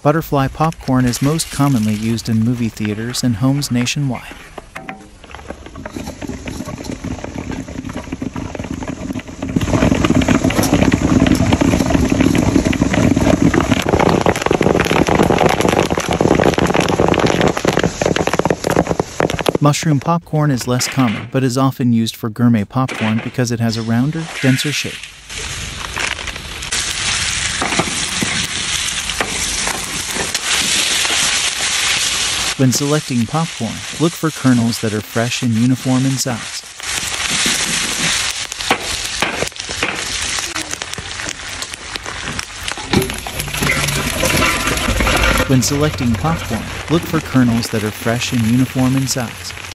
Butterfly popcorn is most commonly used in movie theaters and homes nationwide. Mushroom popcorn is less common, but is often used for gourmet popcorn because it has a rounder, denser shape. When selecting popcorn, look for kernels that are fresh and uniform in size. When selecting popcorn, look for kernels that are fresh and uniform in size.